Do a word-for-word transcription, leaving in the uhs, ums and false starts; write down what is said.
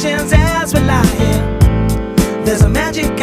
emotions as we lie here. There's a magic